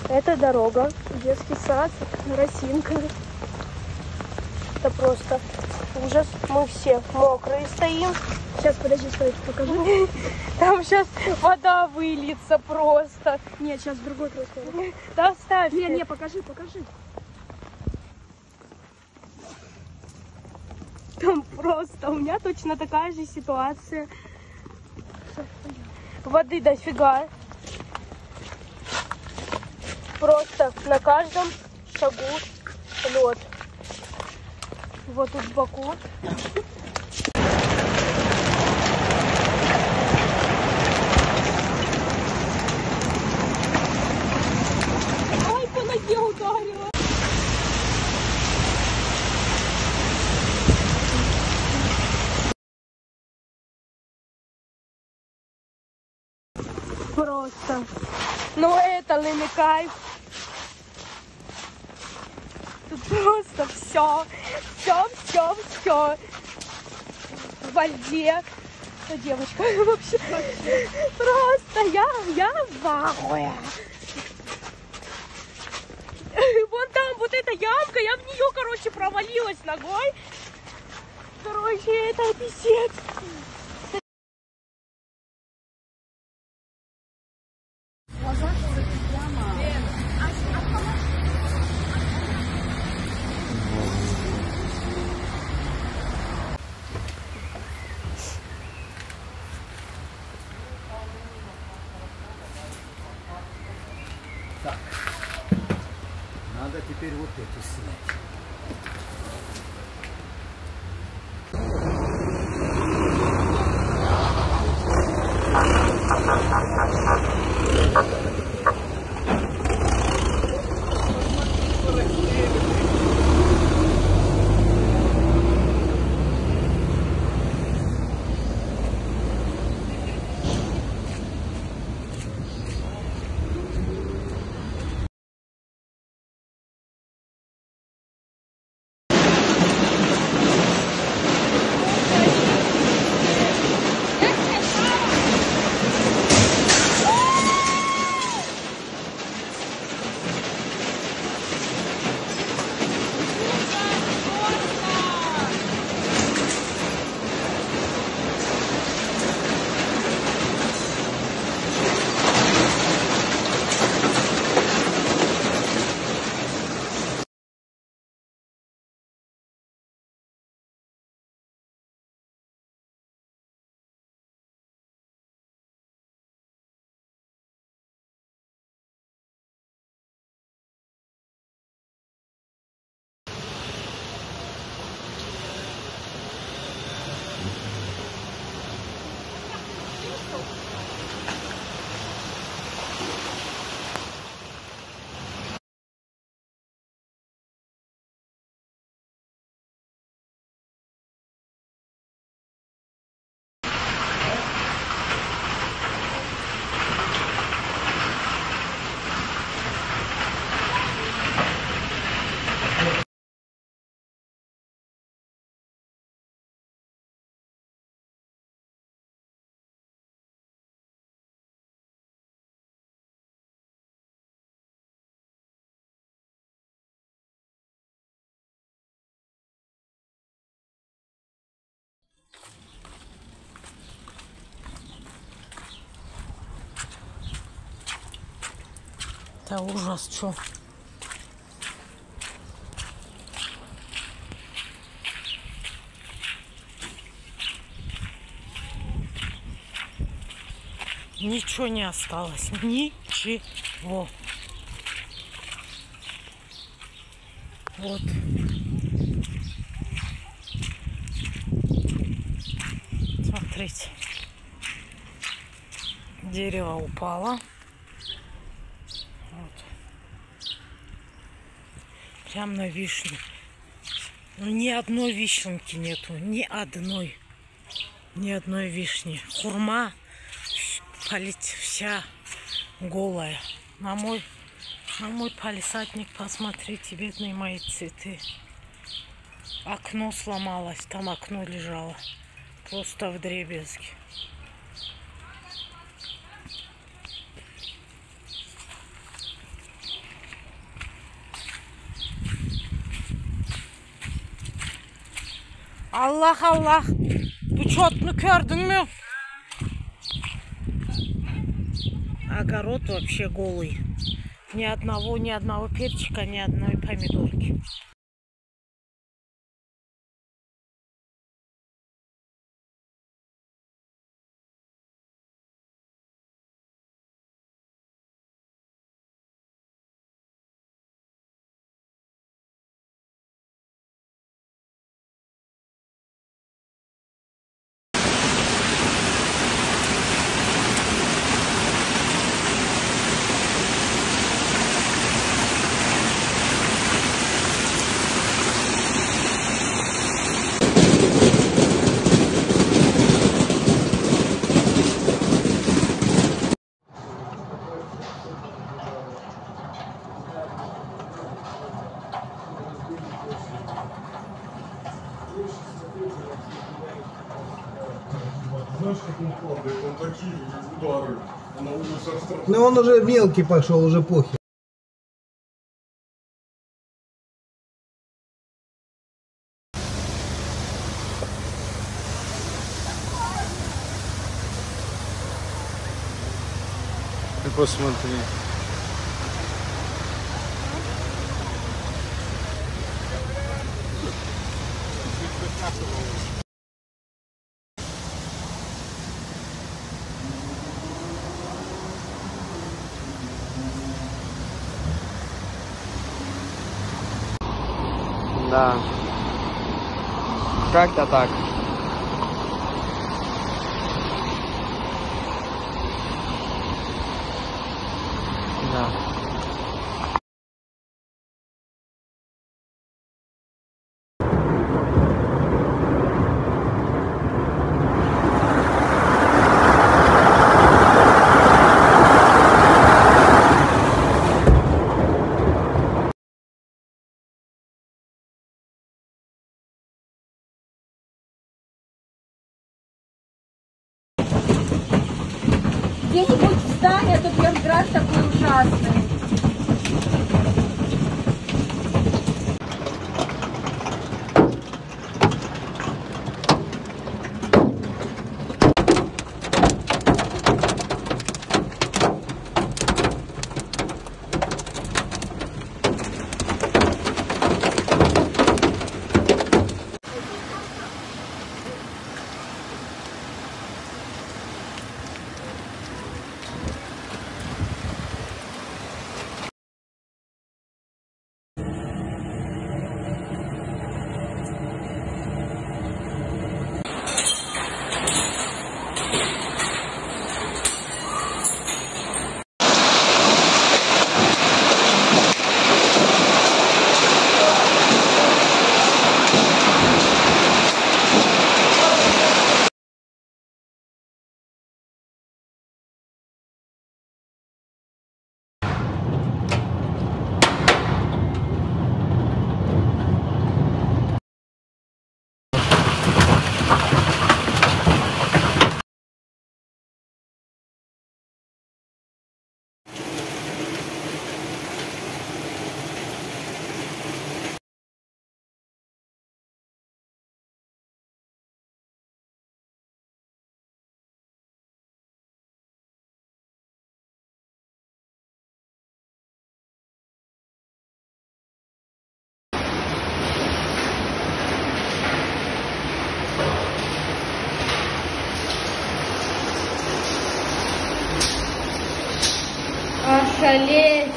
Это дорога, детский сад, Росинка. Это просто ужас. Мы все мокрые стоим. Сейчас, подожди, стой, покажи. Там сейчас вода выльется просто. Нет, сейчас в другой красивый. Да, ставь. Не, покажи. Там просто у меня точно такая же ситуация. Воды дофига. Просто на каждом шагу лед. Вот тут сбоку. Ай, по ноге ударила. Просто. Ну это ли не кайф? Тут просто все в воде. Что девочка вообще? Просто я в ахуе. Вон там вот эта ямка, я в нее, короче, провалилась ногой. Короче, это писец. Так, надо теперь вот эту снять. Это ужас, что? Ничего не осталось. Ничего. Вот. Смотрите. Дерево упало. Вот. Прям на вишню. Ну, ни одной вишенки нету. Ни одной. Ни одной вишни. Хурма вся голая. На мой палисадник, посмотрите, бедные мои цветы. Окно сломалось, там окно лежало. Просто вдребезги. Allah Allah. Bu çotunu gördün mü? Огород вообще голый. Ни одного перчика, ни одной помидорки. Знаешь, как он падает, он такие удары. На улице страшно. Ну он уже мелкий пошел, уже похер. Ты посмотри. Да. Как-то так. Да. Где-нибудь встань, а то Пьерград такой ужасный. Охалеть!